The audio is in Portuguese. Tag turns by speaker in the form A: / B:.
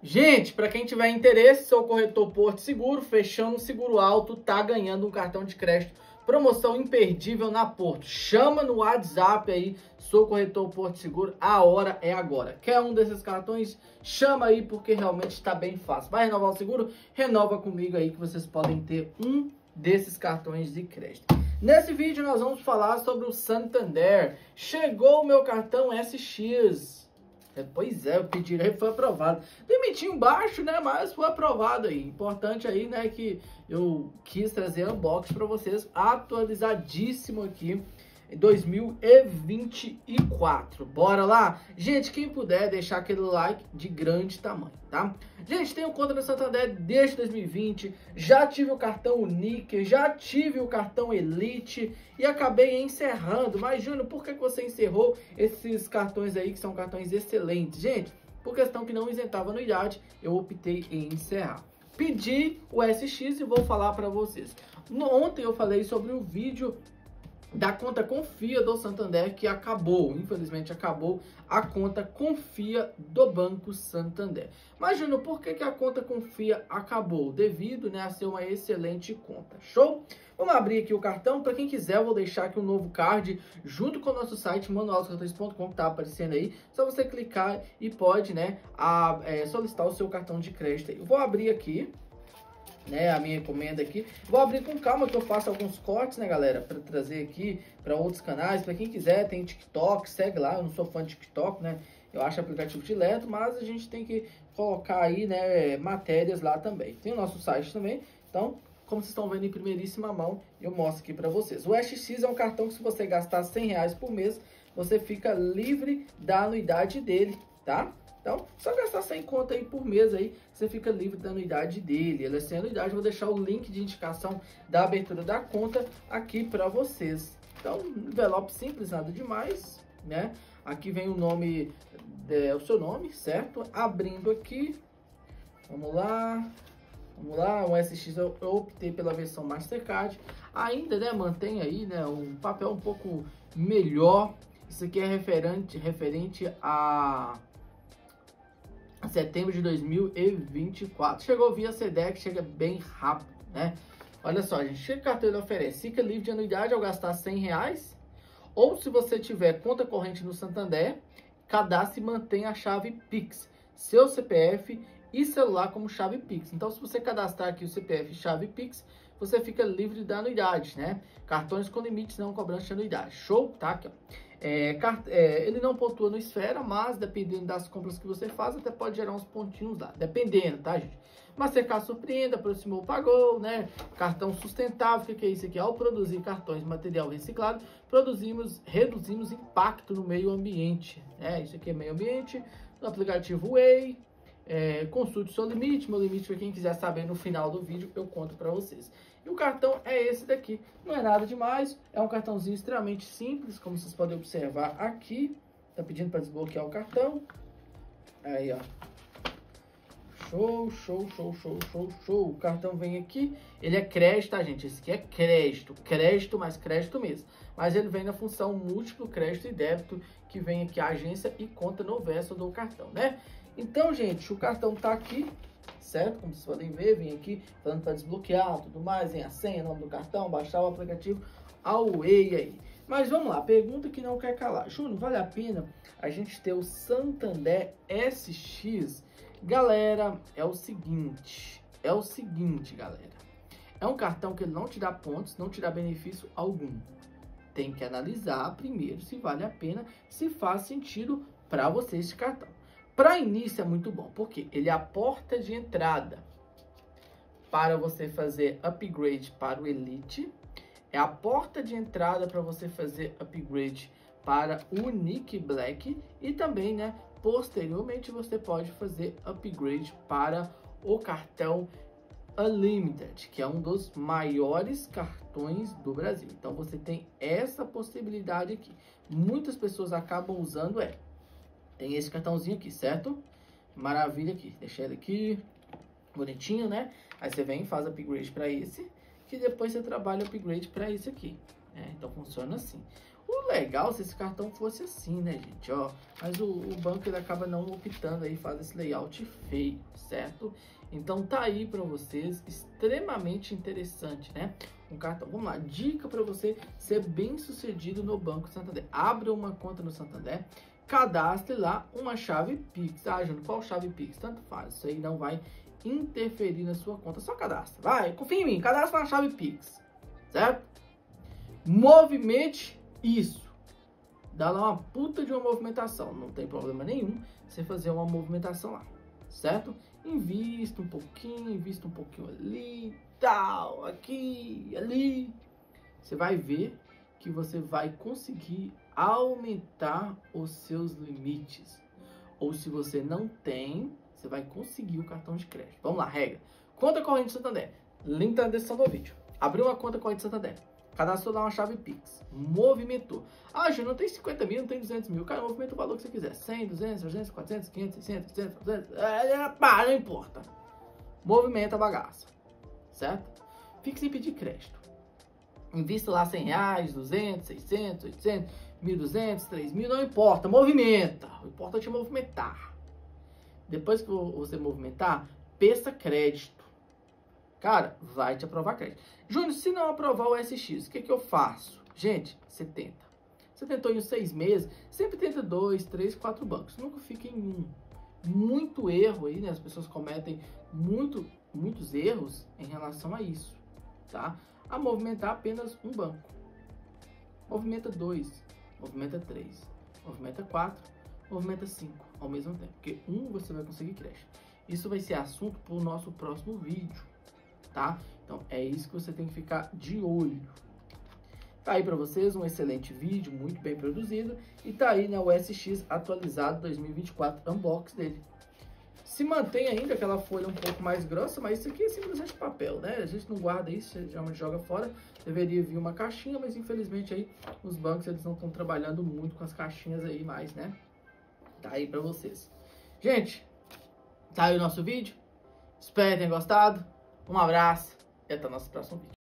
A: Gente, para quem tiver interesse, sou o corretor Porto Seguro, fechando um seguro alto, tá ganhando um cartão de crédito. Promoção imperdível na Porto. Chama no WhatsApp aí, sou o corretor Porto Seguro, a hora é agora. Quer um desses cartões? Chama aí porque realmente está bem fácil. Vai renovar o seguro? Renova comigo aí que vocês podem ter um desses cartões de crédito. Nesse vídeo nós vamos falar sobre o Santander. Chegou o meu cartão SX. Pois é, o pedido aí foi aprovado. Limitinho baixo, né? Mas foi aprovado aí. Importante aí, né? Que eu quis trazer unboxing para vocês. Atualizadíssimo aqui em 2024. Bora lá? Gente, quem puder deixar aquele like de grande tamanho, tá? Gente, tenho conta no Santander desde 2020. Já tive o cartão Níquel, já tive o cartão Elite e acabei encerrando. Mas, Júnior, por que você encerrou esses cartões aí que são cartões excelentes? Gente, por questão que não isentava anuidade, eu optei em encerrar. Pedi o SX e vou falar para vocês. Ontem eu falei sobre o vídeo da conta Confia do Santander que acabou, infelizmente acabou a conta Confia do Banco Santander. Mas, Júnior, por que a conta Confia acabou? Devido, né, a ser uma excelente conta. Show? Vamos abrir aqui o cartão. Para quem quiser, eu vou deixar aqui um novo card junto com o nosso site manualdoscartões.com que tá aparecendo aí. Só você clicar e pode, né, solicitar o seu cartão de crédito aí. Eu vou abrir aqui, né, a minha encomenda aqui. Vou abrir com calma que eu faço alguns cortes, né, galera, para trazer aqui para outros canais. Para quem quiser, tem TikTok, segue lá. Eu não sou fã de TikTok, né? Eu acho aplicativo dileto, mas a gente tem que colocar aí, né, matérias lá também. Tem o nosso site também. Então, como vocês estão vendo em primeiríssima mão, eu mostro aqui para vocês. O SX é um cartão que se você gastar R$100 por mês, você fica livre da anuidade dele, tá? Então, só gastar 100 conto aí por mês aí, você fica livre da anuidade dele. Ele é sem anuidade, vou deixar o link de indicação da abertura da conta aqui para vocês. Então, envelope simples, nada demais, né? Aqui vem o nome, o seu nome, certo? Abrindo aqui, vamos lá, o SX eu optei pela versão Mastercard. Ainda, né, mantém aí, né, um papel um pouco melhor. Isso aqui é referente a setembro de 2024. Chegou via SEDEX, chega bem rápido, né? Olha só, gente, o cartão ele oferece? Fica livre de anuidade ao gastar R$100. Ou se você tiver conta corrente no Santander, cadastre e mantém a chave Pix, seu CPF e celular como chave Pix. Então, se você cadastrar aqui o CPF e chave Pix, você fica livre da anuidade, né? Cartões com limites não cobrança de anuidade. Show? Tá aqui, ó. Ele não pontua no Esfera, mas dependendo das compras que você faz, até pode gerar uns pontinhos lá. Dependendo, tá, gente? Mastercard Surpreenda, aproximou, pagou, né? Cartão sustentável, o que é isso aqui? Ao produzir cartões de material reciclado, reduzimos impacto no meio ambiente. Isso aqui é meio ambiente. No aplicativo Way, consulte seu limite. Meu limite, para quem quiser saber, no final do vídeo eu conto para vocês. E o cartão é esse daqui, não é nada demais, é um cartãozinho extremamente simples, como vocês podem observar aqui. Tá pedindo para desbloquear o cartão. Aí, ó. Show, show, show, show, show, show. O cartão vem aqui, ele é crédito, tá, gente? Esse aqui é crédito, mais crédito mesmo. Mas ele vem na função múltiplo crédito e débito, que vem aqui a agência e conta no verso do cartão, né? Então, gente, o cartão tá aqui, certo? Como vocês podem ver, vem aqui falando para desbloquear, tudo mais, vem a senha, nome do cartão, baixar o aplicativo Away aí. Mas vamos lá, pergunta que não quer calar. Júnior, vale a pena a gente ter o Santander SX? Galera, é o seguinte, galera. É um cartão que ele não te dá pontos, não te dá benefício algum. Tem que analisar primeiro se vale a pena, se faz sentido para você esse cartão. Para início é muito bom, porque ele é a porta de entrada para você fazer upgrade para o Elite. É a porta de entrada para você fazer upgrade para o Nick Black. E também, né, posteriormente você pode fazer upgrade para o cartão Unlimited, que é um dos maiores cartões do Brasil. Então você tem essa possibilidade aqui. Muitas pessoas acabam usando tem esse cartãozinho aqui, certo? Maravilha aqui. Deixa ele aqui, bonitinho, né? Aí você vem e faz upgrade para esse, que depois você trabalha upgrade para esse aqui. Então funciona assim. O legal se esse cartão fosse assim, né, gente, ó. Mas o banco ele acaba não optando aí, faz esse layout feio, certo? Então tá aí para vocês, extremamente interessante, né? Um cartão. Vamos lá, dica para você ser bem sucedido no Banco Santander. Abra uma conta no Santander, cadastre lá uma chave Pix. Ah, Júnior, qual chave Pix? Tanto faz, isso aí não vai interferir na sua conta, só cadastra. Vai, confia em mim, cadastra uma chave Pix, certo? Movimente isso. Dá lá uma puta de uma movimentação, não tem problema nenhum você fazer uma movimentação lá, certo? Invista um pouquinho ali, tal, aqui, ali. Você vai ver que você vai conseguir aumentar os seus limites. Ou se você não tem, você vai conseguir o cartão de crédito. Vamos lá, regra. Conta corrente Santander. Link tá na descrição do vídeo. Abriu uma conta corrente Santander. Cadastrou lá uma chave Pix. Movimentou. Ah, Ju, não tem 50 mil, não tem 200 mil. Cara, movimenta o valor que você quiser. 100, 200, 300, 400, 500, 600, 700, 200. Não importa. Movimenta a bagaça. Certo? Fique sem pedir crédito. Invista lá 100 reais, 200, 600, 800, 1.200, 3.000. Não importa. Movimenta. O importante é movimentar. Depois que você movimentar, peça crédito. Cara, vai te aprovar crédito. Júnior, se não aprovar o SX, o que eu faço? Gente, você tenta. Você tentou em 6 meses, sempre tenta 2, 3, 4 bancos. Nunca fica em um. Muito erro aí, né? As pessoas cometem muitos erros em relação a isso, tá? A movimentar apenas um banco. Movimenta 2, movimenta 3, movimenta 4, movimenta 5 ao mesmo tempo. Porque você vai conseguir crédito. Isso vai ser assunto para o nosso próximo vídeo. Tá? Então é isso que você tem que ficar de olho. Tá aí para vocês um excelente vídeo, muito bem produzido, e tá aí, né, o SX atualizado 2024, unboxing dele. Se mantém ainda aquela folha um pouco mais grossa, mas isso aqui é simplesmente papel, né? A gente não guarda isso, geralmente joga fora. Deveria vir uma caixinha, mas infelizmente aí os bancos eles não estão trabalhando muito com as caixinhas aí mais, né? Tá aí para vocês. Gente, tá aí o nosso vídeo. Espero que tenham gostado. Um abraço e até o nosso próximo vídeo.